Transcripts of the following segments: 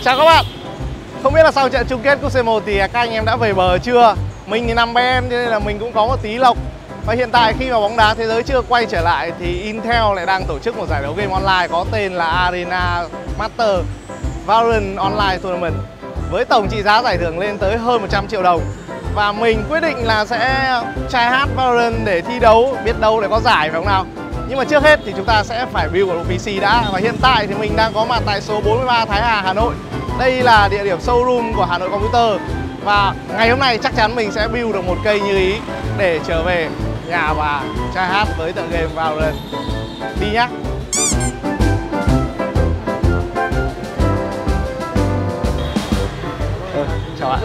Chào các bạn. Không biết là sau trận chung kết cúp C1 thì các anh em đã về bờ chưa? Mình thì nằm bên cho nên là mình cũng có một tí lộc. Và hiện tại khi mà bóng đá thế giới chưa quay trở lại thì Intel lại đang tổ chức một giải đấu game online có tên là Arena Master Valorant Online Tournament với tổng trị giá giải thưởng lên tới hơn 100 triệu đồng. Và mình quyết định là sẽ try hát Valorant để thi đấu, biết đâu lại có giải phải không nào? Nhưng mà trước hết thì chúng ta sẽ phải build một PC đã. Và hiện tại thì mình đang có mặt tại số 43 Thái Hà, Hà Nội. Đây là địa điểm showroom của Hà Nội Computer. Và ngày hôm nay chắc chắn mình sẽ build được một cây như ý để trở về nhà và try hát với tựa game Valorant. Đi nhá. Chào bạn.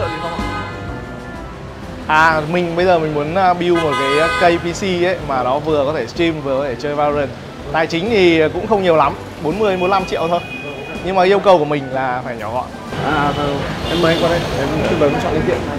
Mình bây giờ mình muốn build một cái cây PC ấy mà nó vừa có thể stream vừa có thể chơi Valorant. Tài chính thì cũng không nhiều lắm, 40-45 triệu thôi. Nhưng mà yêu cầu của mình là phải nhỏ gọn. Em mời anh qua đây, em tư vấn chọn linh kiện.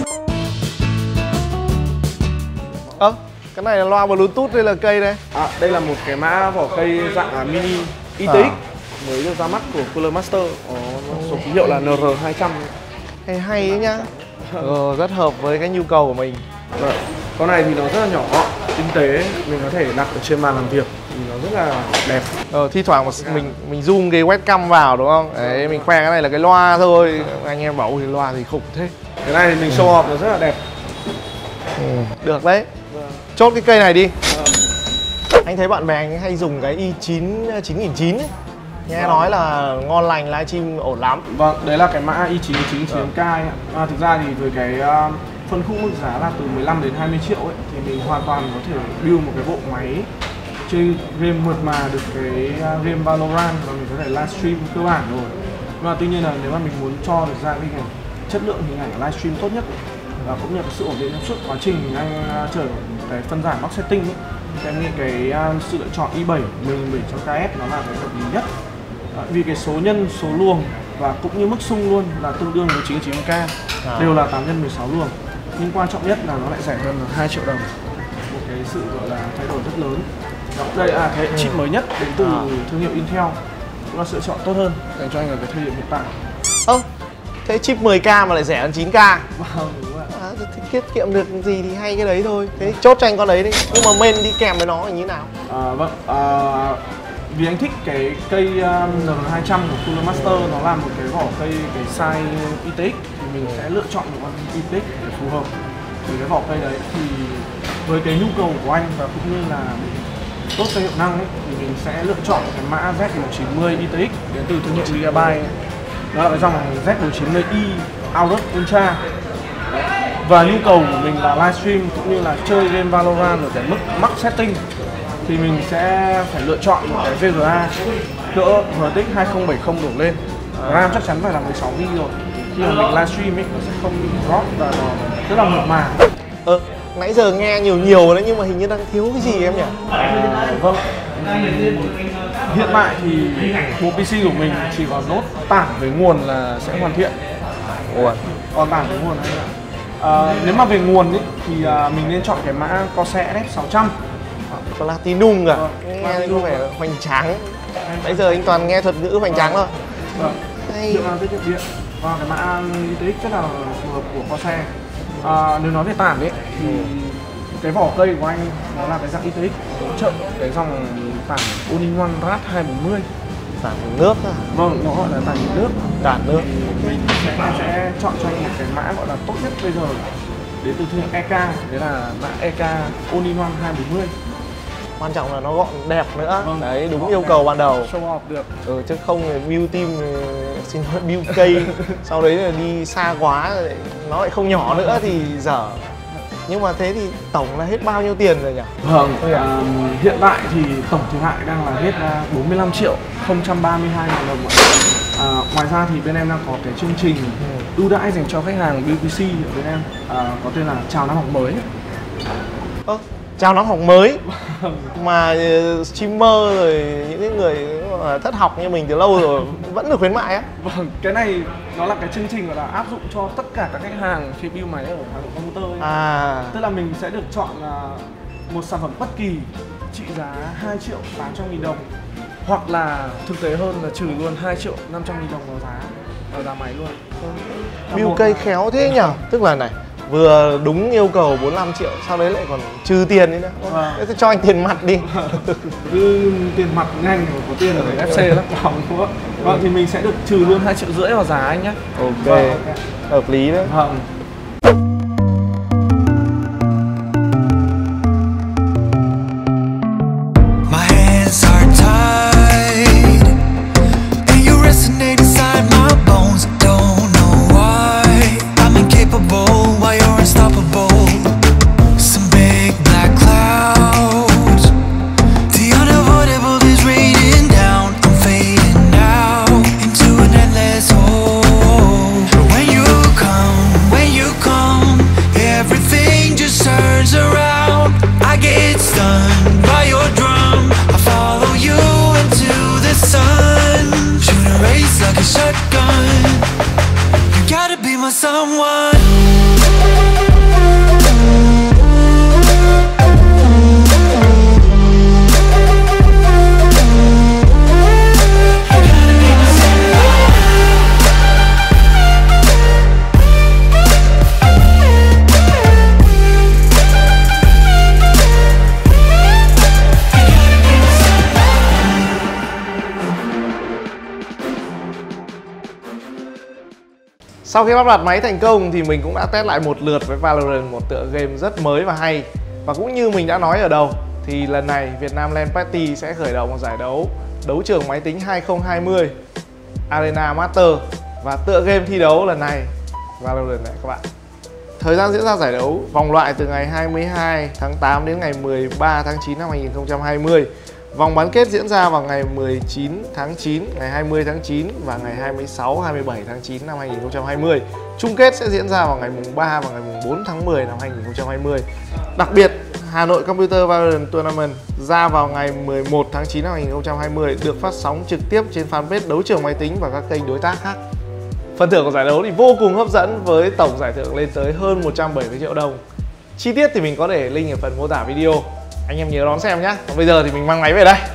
Cái này là loa Bluetooth hay là cây đây? Đây là một cái mã vỏ cây dạng mini ITX mới được ra mắt của Cooler Master, có số ký hiệu là NR200. Hay ấy nhá. Rất hợp với cái nhu cầu của mình. Con này thì nó rất là nhỏ, tinh tế, mình có thể đặt ở trên bàn làm việc thì nó rất là đẹp. Thi thoảng mình zoom cái webcam vào đúng không? Đấy, mình khoe cái này là cái loa thôi. Anh em bảo thì loa thì khủng thế. Cái này thì mình show off nó rất là đẹp. Được đấy. Chốt cái cây này đi. Anh thấy bạn bè anh hay dùng cái i9 9009 ấy. Nghe nói là ngon lành, livestream ổn lắm. Vâng, đấy là cái mã i9 99K. Thực ra thì với cái phân khúc mức giá là từ 15 đến 20 triệu ấy, thì mình hoàn toàn có thể build một cái bộ máy chơi game mượt mà được cái game Valorant và mình có thể livestream cơ bản rồi. Mà tuy nhiên là nếu mà mình muốn cho được ra cái chất lượng hình ảnh livestream tốt nhất và cũng như là sự ổn định trong suốt quá trình anh chờ cái phân giải box setting ấy, thì em nghĩ cái sự lựa chọn i7 11700KS nó là cái hợp lý nhất. Vì cái số nhân, số luồng và cũng như mức xung luôn là tương đương với 99K, đều là 8x16 luồng. Nhưng quan trọng nhất là nó lại rẻ hơn là 2 triệu đồng. Một cái sự gọi là thay đổi rất lớn. Đây là cái chip mới nhất đến từ thương hiệu Intel, cũng là sự chọn tốt hơn dành cho anh ở cái thời điểm hiện tại. Thế chip 10K mà lại rẻ hơn 9K. Vâng, đúng ạ. Thì tiết kiệm được gì thì hay cái đấy thôi. Thế chốt cho anh con đấy đi. Nhưng mà main đi kèm với nó là như thế nào? Vì anh thích cái cây NR200 của Cooler Master, nó là một cái vỏ cây cái size ITX, thì mình sẽ lựa chọn một con ITX để phù hợp với cái vỏ cây đấy. Thì với cái nhu cầu của anh và cũng như là tốt cho hiệu năng ấy, thì mình sẽ lựa chọn cái mã Z190 ITX đến từ thương hiệu Gigabyte. Đó là cái dòng Z190i Aorus Ultra. Và nhu cầu của mình là livestream cũng như là chơi game Valorant ở cái mức max setting thì mình sẽ phải lựa chọn một cái VGA cỡ RTX 2070 đổ lên. RAM chắc chắn phải là 16GB rồi. Khi mà mình livestream ấy, nó sẽ không bị drop và nó rất là mượt mà. Nãy giờ nghe nhiều đấy nhưng mà hình như đang thiếu cái gì em nhỉ? Vâng. Hiện tại thì bộ PC của mình chỉ còn nốt tản với nguồn là sẽ hoàn thiện. Còn tản với nguồn nếu mà về nguồn ấy, thì mình nên chọn cái mã Corsair RF600 Platinum cả. Nghe có vẻ hoành tráng. Nãy giờ anh toàn nghe thuật ngữ hoành tráng thôi. Hiệu năng tiết kiệm điện. Và cái mã ITX rất là phù hợp của Corsair. Nếu nói về tản ấy thì cái vỏ cây của anh nó là cái dạng ITX hỗ trợ cái dòng tản All-in-One RAD 240. Tản nước à? Vâng, nó gọi là tản nước. Tản nước. Mình sẽ chọn cho anh một cái mã gọi là tốt nhất bây giờ đến từ thương hiệu EK, đấy là mã EK All-in-One 240. Quan trọng là nó gọn đẹp nữa. Đấy, đúng yêu cầu ban đầu. Show off được. Chứ không thì build team, xin lỗi, build cây sau đấy là đi xa quá nó lại không nhỏ nữa thì dở. Nhưng mà thế thì tổng là hết bao nhiêu tiền rồi nhỉ? Vâng, hiện tại thì tổng thiệt hại đang là hết 45 triệu 032 ngàn đồng. Ngoài ra thì bên em đang có cái chương trình ưu đãi dành cho khách hàng build PC ở bên em, có tên là chào năm học mới. Chào năm học mới mà streamer rồi những cái người thất học như mình từ lâu rồi vẫn được khuyến mại á? Vâng, cái này nó là cái chương trình gọi là áp dụng cho tất cả các khách hàng khi build máy ở Hà Nội Computer ấy. Tức là mình sẽ được chọn một sản phẩm bất kỳ trị giá 2.800.000 đồng Hoặc là thực tế hơn là trừ luôn 2.500.000 đồng vào giá máy luôn. Build cây khéo thế nhỉ? Tức là này, vừa đúng yêu cầu 45 triệu, sau đấy lại còn trừ tiền đi nữa. Thế cho anh tiền mặt đi. Cứ tiền mặt nhanh rồi, có tiền ở FC lắm phòng đúng không? Vâng, thì mình sẽ được trừ luôn 2,5 triệu vào giá anh nhé. Ok, hợp lý đấy. Vâng. Sau khi lắp đặt máy thành công thì mình cũng đã test lại một lượt với Valorant, một tựa game rất mới và hay. Và cũng như mình đã nói ở đầu thì lần này Vietnam LAN Party sẽ khởi động một giải đấu trường máy tính 2020 Arena Master. Và tựa game thi đấu lần này Valorant này các bạn. Thời gian diễn ra giải đấu vòng loại từ ngày 22 tháng 8 đến ngày 13 tháng 9 năm 2020. Vòng bán kết diễn ra vào ngày 19 tháng 9, ngày 20 tháng 9 và ngày 26, 27 tháng 9 năm 2020. Chung kết sẽ diễn ra vào ngày mùng 3 và ngày mùng 4 tháng 10 năm 2020. Đặc biệt, Hà Nội Computer Valorant Tournament ra vào ngày 11 tháng 9 năm 2020 được phát sóng trực tiếp trên fanpage đấu trường máy tính và các kênh đối tác khác. Phần thưởng của giải đấu thì vô cùng hấp dẫn với tổng giải thưởng lên tới hơn 170 triệu đồng. Chi tiết thì mình có để link ở phần mô tả video. Anh em nhớ đón xem nhé. Còn bây giờ thì mình mang máy về đây.